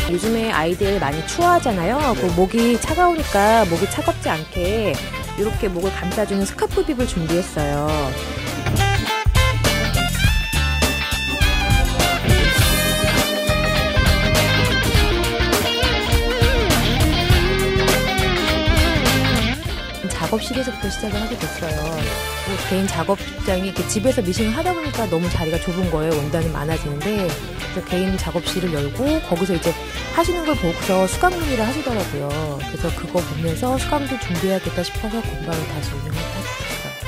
요즘에 아이들 많이 추워하잖아요. 그 목이 차가우니까 목이 차갑지 않게 이렇게 목을 감싸주는 스카프 빕을 준비했어요. 작업실에서부터 시작을 하게 됐어요. 개인 작업장이 집에서 미싱을 하다 보니까 너무 자리가 좁은 거예요. 원단이 많아지는데. 그래서 개인 작업실을 열고 거기서 이제 하시는 걸 보고서 수강문의를 하시더라고요. 그래서 그거 보면서 수강도 준비해야겠다 싶어서 공방을 다시 운영을 하게 됐어요.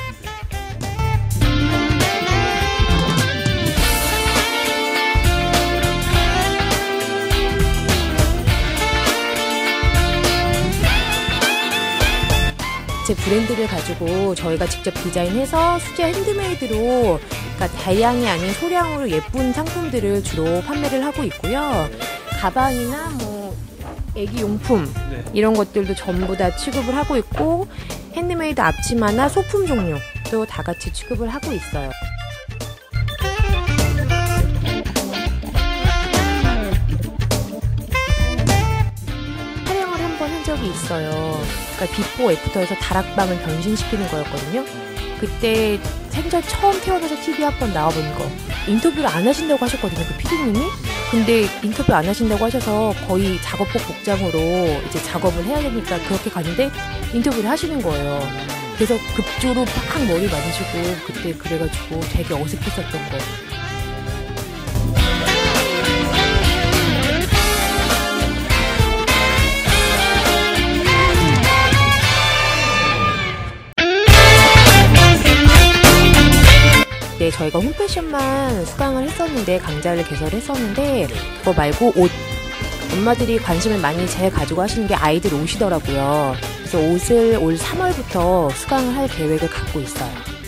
제 브랜드를 가지고 저희가 직접 디자인해서 수제 핸드메이드로, 그러니까 다량이 아닌 소량으로 예쁜 상품들을 주로 판매를 하고 있고요. 가방이나 뭐 애기 용품 이런 것들도 전부 다 취급을 하고 있고, 핸드메이드 앞치마나 소품 종류도 다 같이 취급을 하고 있어요. 촬영을 한 번 한 적이 있어요. 그러니까 비포 애프터에서 다락방을 변신시키는 거였거든요. 그때 생전 처음 태어나서 TV 한 번 나와본 거. 인터뷰를 안 하신다고 하셨거든요, 그 PD님이. 근데 인터뷰 안 하신다고 하셔서 거의 작업복 복장으로 이제 작업을 해야 되니까 그렇게 갔는데 인터뷰를 하시는 거예요. 그래서 급조로 팍 머리 만지고 그때 그래가지고 되게 어색했었던 거. 네, 저희가 홈패션만 수강을 했었는데, 강좌를 개설했었는데, 그거 말고 옷, 엄마들이 관심을 많이 제일 가지고 하시는 게 아이들 옷이더라고요. 그래서 옷을 올 3월부터 수강을 할 계획을 갖고 있어요.